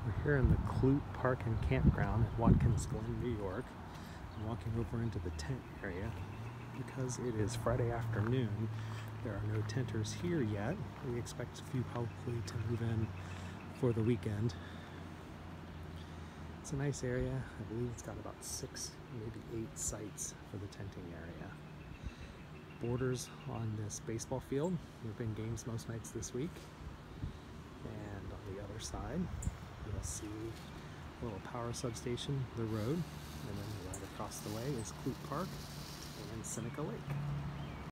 We're here in the Clute Park and Campground at Watkins Glen, New York. I'm walking over into the tent area because it is Friday afternoon. There are no tenters here yet. We expect a few hopefully to move in for the weekend. It's a nice area. I believe it's got about 6, maybe 8 sites for the tenting area. Borders on this baseball field. There have been games most nights this week. And on the other side, you'll see a little power substation, the road, and then right across the way is Clute Park and Seneca Lake.